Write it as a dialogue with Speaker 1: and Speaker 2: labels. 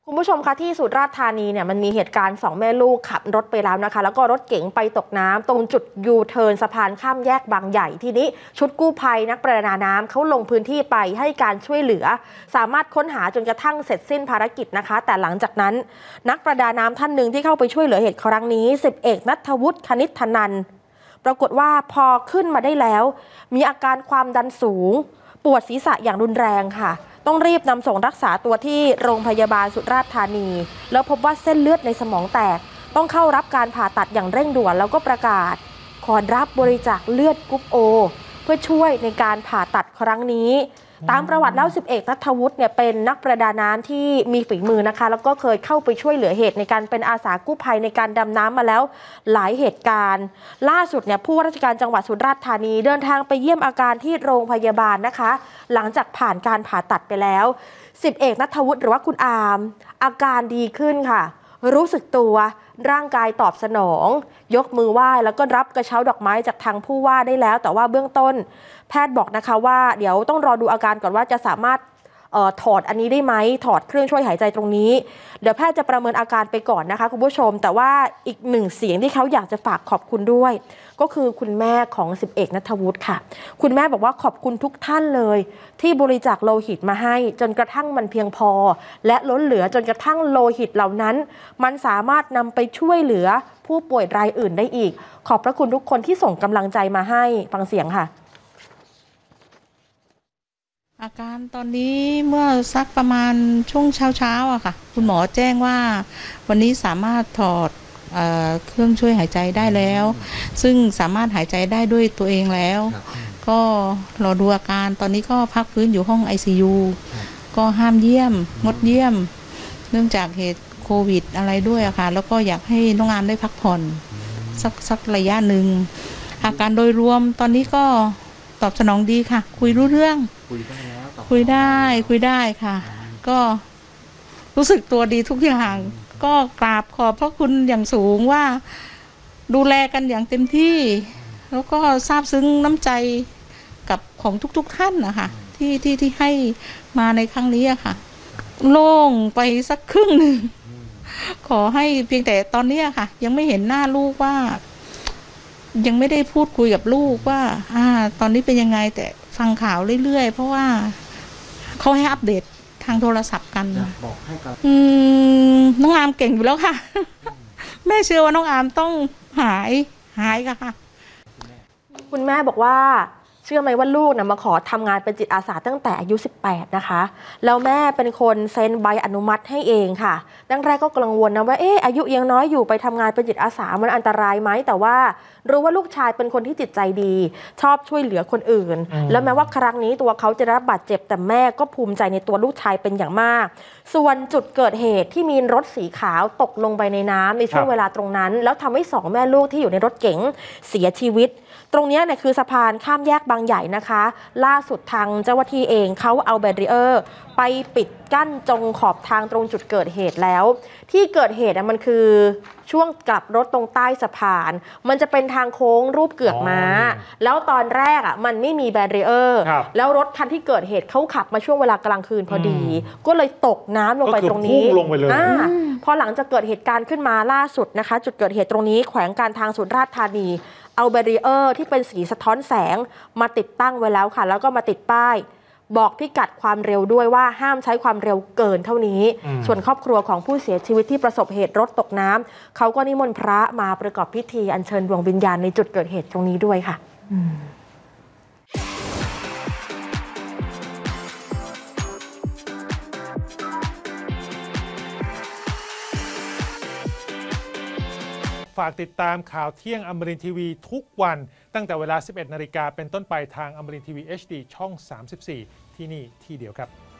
Speaker 1: คุณผู้ชมคะที่สุราษฎร์ธานีเนี่ยมันมีเหตุการณ์2แม่ลูกขับรถไปแล้วนะคะแล้วก็รถเก๋งไปตกน้ำตรงจุดยูเทิร์นสะพานข้ามแยกบางใหญ่ทีนี้ชุดกู้ภัยนักประดาน้ำเขาลงพื้นที่ไปให้การช่วยเหลือสามารถค้นหาจนกระทั่งเสร็จสิ้นภารกิจนะคะแต่หลังจากนั้นนักประดาน้ำท่านหนึ่งที่เข้าไปช่วยเหลือเหตุครั้งนี้10 เอกณัฐวุฒิ คณิษฐนันท์ปรากฏว่าพอขึ้นมาได้แล้วมีอาการความดันสูงปวดศีรษะอย่างรุนแรงค่ะต้องรีบนำส่งรักษาตัวที่โรงพยาบาลสุราษฎร์ธานีแล้วพบว่าเส้นเลือดในสมองแตกต้องเข้ารับการผ่าตัดอย่างเร่งด่วนแล้วก็ประกาศขอรับบริจาคเลือดกรุ๊ปโอเพื่อช่วยในการผ่าตัดครั้งนี้ตามประวัติแล้ว10 เอกณัฐวุฒิเนี่ยเป็นนักประดาน้ำที่มีฝีมือนะคะแล้วก็เคยเข้าไปช่วยเหลือเหตุในการเป็นอาสากู้ภัยในการดำน้ำมาแล้วหลายเหตุการณ์ล่าสุดเนี่ยผู้ว่าราชการจังหวัดสุราษฎร์ธานีเดินทางไปเยี่ยมอาการที่โรงพยาบาลนะคะหลังจากผ่านการผ่าตัดไปแล้ว10 เอกณัฐวุฒิหรือว่าคุณอามอาการดีขึ้นค่ะรู้สึกตัวร่างกายตอบสนองยกมือไหว้แล้วก็รับกระเช้าดอกไม้จากทางผู้ว่าได้แล้วแต่ว่าเบื้องต้นแพทย์บอกนะคะว่าเดี๋ยวต้องรอดูอาการก่อนว่าจะสามารถถอดอันนี้ได้ไหมถอดเครื่องช่วยหายใจตรงนี้เดี๋ยวแพทย์จะประเมินอาการไปก่อนนะคะคุณผู้ชมแต่ว่าอีกหนึ่งเสียงที่เขาอยากจะฝากขอบคุณด้วยก็คือคุณแม่ของ10 เอกณัฐวุฒิค่ะคุณแม่บอกว่าขอบคุณทุกท่านเลยที่บริจาคโลหิตมาให้จนกระทั่งมันเพียงพอและล้นเหลือจนกระทั่งโลหิตเหล่านั้นมันสามารถนำไปช่วยเหลือผู้ป่วยรายอื่นได้อีกขอบพระคุณทุกคนที่ส่งกำลังใจมาให้ฟังเสียงค่ะ
Speaker 2: อาการตอนนี้เมื่อสักประมาณช่วงเช้าอะค่ะคุณหมอแจ้งว่าวันนี้สามารถถอดเครื่องช่วยหายใจได้แล้วซึ่งสามารถหายใจได้ด้วยตัวเองแล้วก็รอดูอาการตอนนี้ก็พักฟื้นอยู่ห้อง ICU ก็ห้ามเยี่ยมงดเยี่ยมเนื่องจากเหตุโควิดอะไรด้วยอะค่ะแล้วก็อยากให้น้องอามได้พักผ่อนสักระยะหนึ่งอาการโดยรวมตอนนี้ก็ตอบสนองดีค่ะคุยรู้เรื่องคุยได้ค่ะก็รู้สึกตัวดีทุกอย่างก็กราบขอบพระคุณอย่างสูงว่าดูแลกันอย่างเต็มที่แล้วก็ซาบซึ้งน้ำใจกับของทุกท่านนะคะที่ให้มาในครั้งนี้อะค่ะโล่งไปสักครึ่งหนึ่งขอให้เพียงแต่ตอนนี้ค่ะยังไม่เห็นหน้าลูกว่ายังไม่ได้พูดคุยกับลูกว่าตอนนี้เป็นยังไงแต่ฟังข่าวเรื่อยๆเพราะว่าเขาให้อัปเดตทางโทรศัพท์กันบอกให้กันน้องอามเก่งอยู่แล้วค่ะแม่เชื่อว่าน้องอามต้องหายค่ะ
Speaker 1: คุณแม่บอกว่าเชื่อไหมว่าลูกนะมาขอทำงานเป็นจิตอาสาตั้งแต่อายุ18นะคะแล้วแม่เป็นคนเซ็นใบอนุมัติให้เองค่ะดังแรกก็กังวลนะว่าอายุยังน้อยอยู่ไปทำงานเป็นจิตอาสามันอันตรายไหมแต่ว่ารู้ว่าลูกชายเป็นคนที่จิตใจดีชอบช่วยเหลือคนอื่นแล้วแม้ว่าครั้งนี้ตัวเขาจะรับบาดเจ็บแต่แม่ก็ภูมิใจในตัวลูกชายเป็นอย่างมากส่วนจุดเกิดเหตุที่มีรถสีขาวตกลงไปในน้ำในช่วงเวลาตรงนั้นแล้วทำให้2 แม่ลูกที่อยู่ในรถเก๋งเสียชีวิตตรงนี้เนี่ยคือสะพานข้ามแยกบางใหญ่นะคะล่าสุดทางเจ้าหน้าที่เองเขาเอาแบรีเออร์ไปปิดกั้นตรงขอบทางตรงจุดเกิดเหตุแล้วที่เกิดเหตุมันคือช่วงกลับรถตรงใต้สะพานมันจะเป็นทางโค้งรูปเกือกม้าแล้วตอนแรกมันไม่มีแบรีเออร์แล้วรถคันที่เกิดเหตุเขาขับมาช่วงเวลากลางคืนพอดีก็เลยตกน้ำลงไปตรงนี้
Speaker 3: ลงไปเลย
Speaker 1: พอหลังจากเกิดเหตุการณ์ขึ้นมาล่าสุดนะคะจุดเกิดเหตุตรงนี้แขวงการทางสุราษฎร์ธานีเอาแบรีเออร์ที่เป็นสีสะท้อนแสงมาติดตั้งไว้แล้วค่ะแล้วก็มาติดป้ายบอกพิกัดความเร็วด้วยว่าห้ามใช้ความเร็วเกินเท่านี้ส่วนครอบครัวของผู้เสียชีวิตที่ประสบเหตุรถตกน้ำเขาก็นิมนต์พระมาประกอบพิธีอัญเชิญดวงวิญญาณในจุดเกิดเหตุตรงนี้ด้วยค่ะ
Speaker 3: ฝากติดตามข่าวเที่ยงอมรินทร์ทีวีทุกวันตั้งแต่เวลา 11 นาฬิกาเป็นต้นไปทางอมรินทร์ทีวี HD ช่อง 34 ที่นี่ที่เดียวครับ